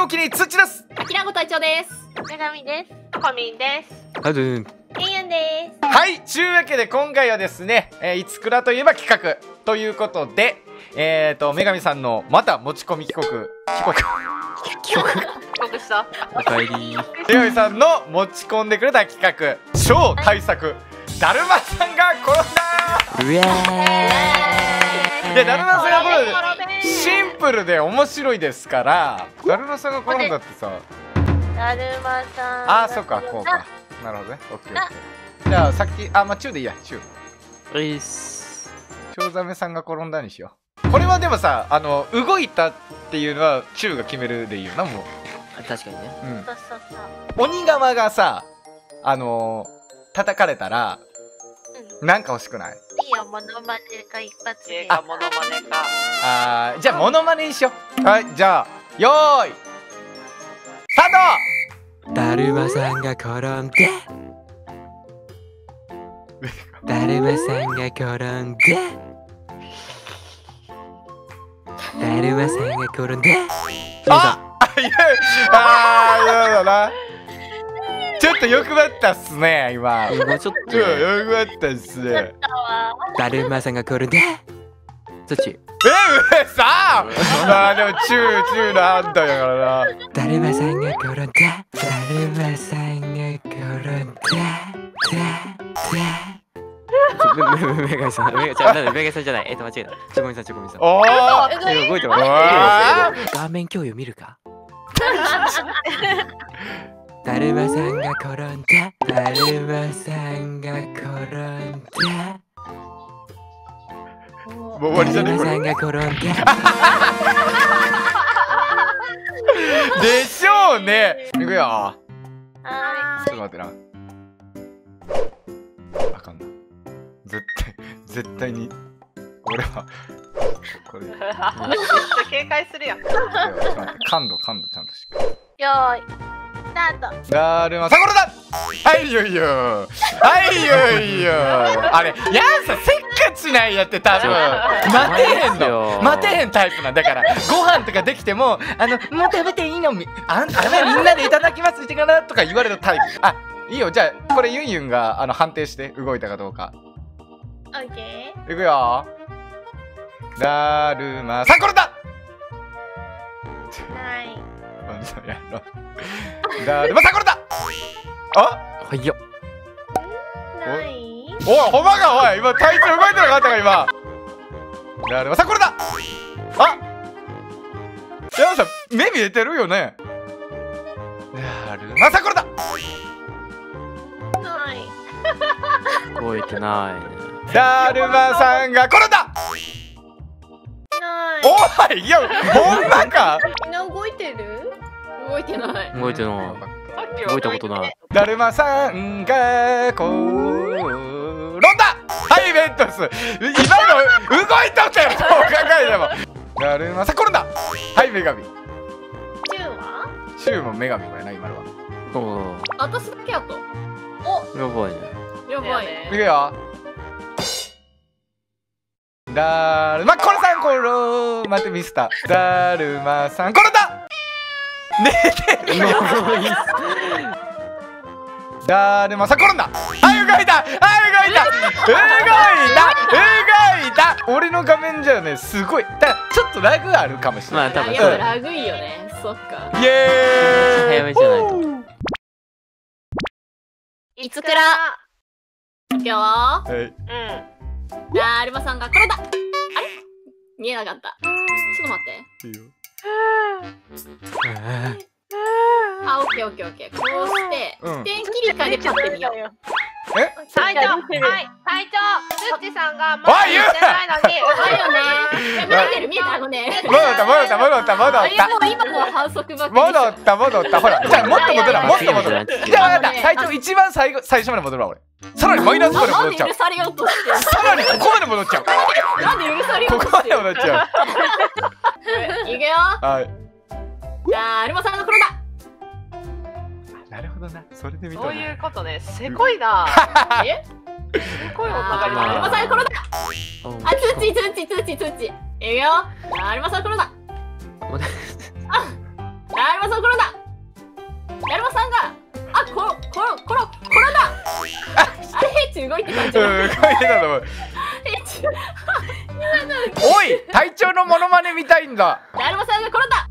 のきに土です。 きらご隊長です。 女神です。コミンです。 はずん。 ケイヤンです。 はい、というわけで今回はですね、いつくらといえば企画ということで、女神さんのまた持ち込み帰国した。 おかえり。 女神さんの持ち込んでくれた企画、超大作、だるまさんが転んだ。 うえー。 いや、だるまさんが転んだ。シンプルで面白いですから、だるまさんが転んだってさ。 だるまさん。 あー、そっか、こうか。なるほどね。オッケーオッケー。じゃあさっき、まあチューでいいや、チュー。 ういっす。 チョウザメさんが転んだにしよう。これはでもさ、動いたっていうのはチューが決めるでいいよな、もう。 確かにね。 うん。 そうそうそう。 鬼側がさ、叩かれたら、なんか欲しくない？ いいよ、モノマネか一発で。 あ、 モノマネか。 じゃあモノマネにしよう。はい、じゃあ、よーい、スタート。 だるまさんが転んで。だるまさんが転んで。だるまさんが転んで。 やだな。ちょっと欲張ったっすね、今。 もうちょっと。 欲張ったっすね。 だるまさんが転んで。そっち。 さあ、でもチューのあんたやからな。 だるまさんが転んで。だるまさんが転んで。メガさん、メガさんじゃない。間違えた。チョコミさん、チョコミさん。 おお。 動いてます。画面共有見るか。だるまさんが転んで。だるまさんが転んで。 もう終わりじゃねえこれ。 だるまさんが転んで。 でしょうね。いくよ。 はちょっと待ってな。あかんな。絶対に俺はこれ。めっちゃ警戒するやん。 感度ちゃんとしっかり。 よーい、スタート。 だるまさん転んだ。はいよいよ。はいよいよ。あれ、やんさせっかちなんやって多分。待てへんタイプなんだから。ご飯とかできても、もう食べていいのみんなでいただきますしてからとか言われるタイプ。あ、いいよ。じゃあこれユンユンが判定して動いたかどうか。 オッケいくよ。だるまさん転んだ。 ー。ない。 だるまさん転んだ。あ、 はいよ。 ない。 おい、ほんまか、おい、今体調動いてなかったか、今。だるまさん転んだ。あ、山さん、目見えてるよね。だるまさん転んだ。 ない。 動いてないね。 だるまさんが転んだ。 ない。 おい、いや、ほんまか。 みんな動いてる？ 動いてない。 動いてない。動いたことない。 だるまさんが転んだ。はい、ベントス。今の動いとったよ、そう考えても。だるまさん転んだ。はい、女神。 チューは？ シュウも女神もやな、今のは。 私だけやと。 やばいね。 やばいね。 いくよ。だるまころさん待ってミスター。だるまさん転んだ。寝てるよ。だるまさん転んだ。はい動いた。俺の画面じゃね、すごい。ちょっとラグあるかもしれない。 まあ多分そう。ラグいよね。そっか。 イエーイ。 早めじゃないと。 いつくら。 いくよ。 はい。 だるまさんが転んだ。あれ？見えなかった。ちょっと待って。 いいよ。 あ、オッケー。こうして、点切り替えで立ってみよう。 隊長、はい、隊長、スッチさんがまだ言ってないのに。 見えてるね。 戻った。 もう今のは反則ばっかり。 戻った。ほら、じゃあもっと戻ら。じゃあ分かった。隊長一番最初まで戻るわ俺。さらにマイナスまで戻っちゃう。 許されようとしてる。 さらにここまで戻っちゃう。 なんで許されようことこましてる。 で戻っちゃう。 いくよ。 はい。 だるまさんが転んだ。 なるほどな。それで見た。 そういうことね。せこいな。 え？ せこいお互い。 だるまさんが転んだ。あ、通知。いくよ。だるまさんが転んだ。だるまさんが動いてたんうん、 じゃない？ 動いてたと思う。おい、隊長のモノマネ見たいんだ。 だるまさんが転んだ。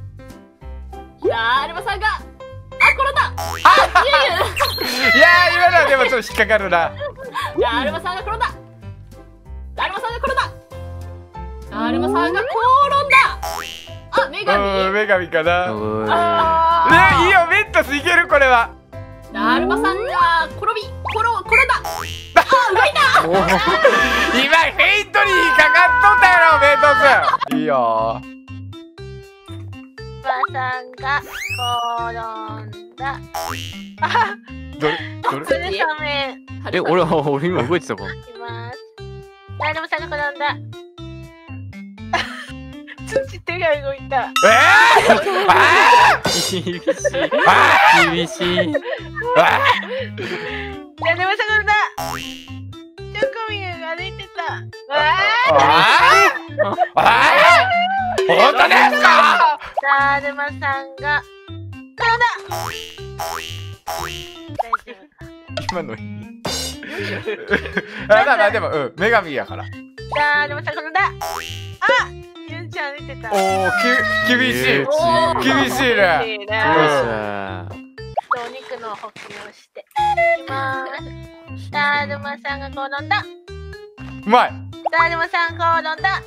だるまさんが転んだ。 いやー、今のはでもちょっと引っかかるな。 だるまさんが転んだ。だるまさんが転んだ。だるまさんが転んだ。あ、女うん、 神。 女神かな。 おい。 ね、いいよ、メントスいける、これは。 だるまさんが転んだ。あ、動いた。 今、フェイントに引っかかっとったやろ、メントス。いいよ。 ばさんが転んだ。 どれそれサメえ、俺今動いてたかも。 います。だるまさんが転んだ。土手が動いた。 あ厳しい。厳しい。 あ厳しい。 あだるまさんが転んだ。チョコミンが歩いてた。 本当ですか？ だるまさんが転んだ。大丈夫。 今のまあでも、女神やから。 だるまさんが転んだ。あ、ゆんちゃん歩いてた。 おお、厳しい。厳しいね。 いいね。 よっしゃ。 お肉の補給をしていきます。だるまさんが転んだ。 うまい。 だるまさん転んだ。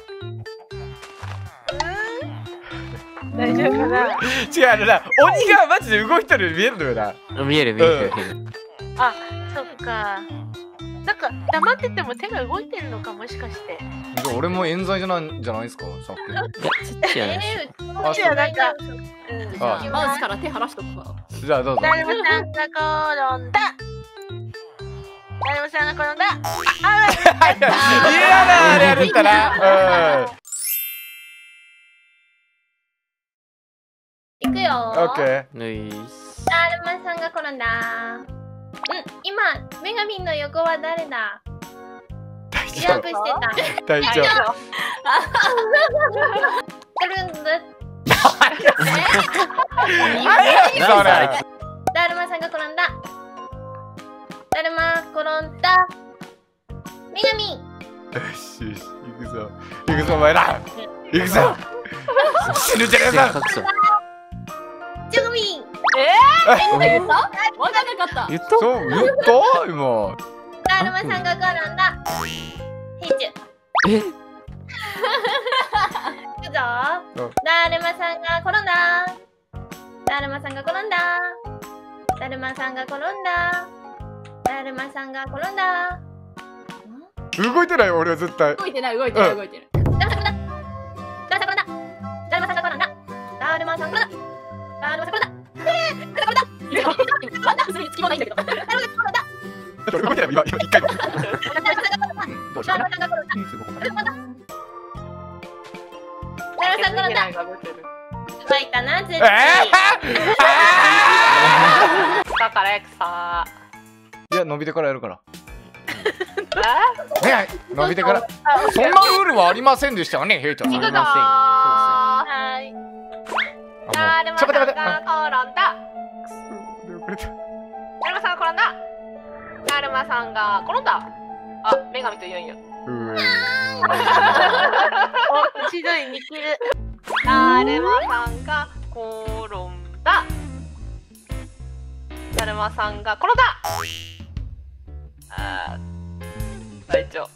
大丈夫かな。 違うな。鬼がマジで動いてるように見えるのよな。 見える見える。 あ、そっか。なんか黙ってても手が動いてるのか、もしかして。 じゃあ俺も冤罪じゃないですか、さっき。 いや、ちっちゃい話。 もしはなんか、 あマウスから手離しとくわ。 じゃあどうぞ。 だるまさんが転んだ。だるまさんが転んだ。 嫌なあれやったな。 いくよオッケー。 ナイス。 だるまさんが転んだ。今、女神の横は誰だ？ 大ジャンプしてた。 大丈夫。 くるんだ。 それ。 だるまさんが転んだ。だるま転んだ。女神。 よしよし、行くぞ。行くぞ、お前ら。行くぞ。死ぬじゃねえぞ。 ジョグミン。 言った？わかんなかった。 言った？ そう、言った今。 だるまさんが転んだ。ヘイチュ。 え？ いくぞ。だるまさんが転んだ。だるまさんが転んだ。だるまさんが転んだ。だるまさんが転んだ。 動いてないよ、俺は絶対。 動いてない動いてない動いてない。 だるまさん転んだ。だるまさんが転んだ。だるまさんが転んだ。だるまさんが転んだ。 まだそれにつきもないんだけど。 動いてない、今一回も。どうしようかな。 だるまさん転んだ。動いたな、絶対。 だからエクサいや、伸びてからやるから。 ー。 ね、伸びてから。そんなルールはありませんでしたよね、ヘイちゃん。 行くぞー。 はい。 だるまさんが転んだ。 遅れた。 だるまさんが転んだ。だるまさんが転んだ。あ、女神と言うんよ。お、一度に似切る。だるまさんが転んだ。だるまさんが転んだ。あー、隊長。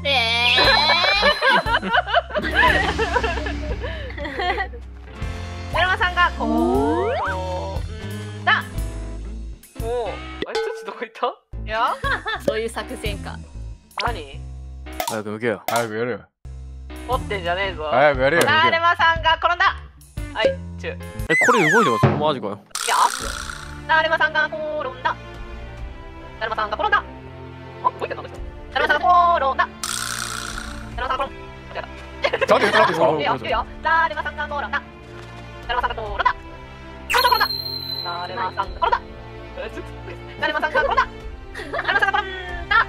だるまさんが転んだ。おお、あれ、土どこ行った？いや、 そういう作戦か。 何？ 早く向けよ。 早くやるよ。 持ってんじゃねえぞ。 早くやるよ。 だるまさんが転んだ。はい、チュ。いえ、これ動いてますマジかよ。 や、だるまさんが転んだ。だるまさんが転んだ。あ、動いてんの？だるまさんが転んだ。だるまさんが転んだ。 ちょっと待って、 いいよ、いいよ。だるまさんが転んだ。だるまさんが転んだ。転んだ。だるまさんが転んだ。だるまさんが転んだ。だるまさんが転んだ。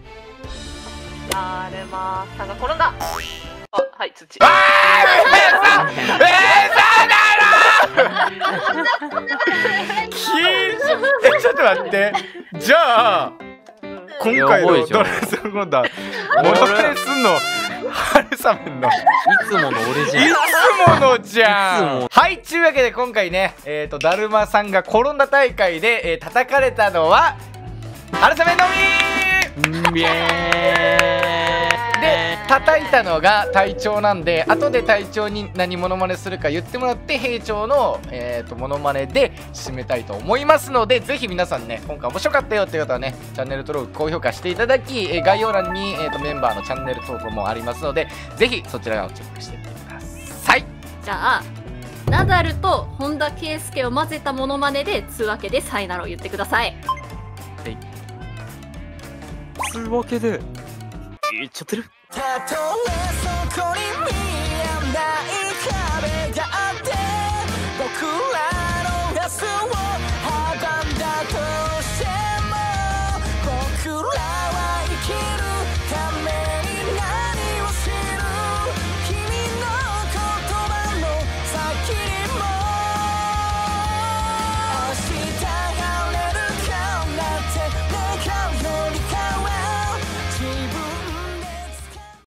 だるまさんが転んだ。あ、はい、土。 ちょっと待って。じゃあ、 今回のやばいじゃんドレスコンダモノマネすんの春雨のいつもの俺じゃん。 いつものじゃいつもん。はい、というわけで今回ね、だるまさんが転んだ大会で、叩かれたのは春雨のみイエで、叩いたのが隊長なんで、後で隊長に何モノマネするか言ってもらって兵長の、モノマネで締めたいと思いますので、ぜひ皆さんね、今回面白かったよっていう方はね、チャンネル登録高評価していただき、概要欄に、メンバーのチャンネル登録もありますので、ぜひそちらをチェックしてみてください。 じゃあナダルと本田圭佑を混ぜたモノマネでつうわけでさいならを言ってください。 つうわけで言っちゃってる。 たとえそこに見えない壁があって僕ら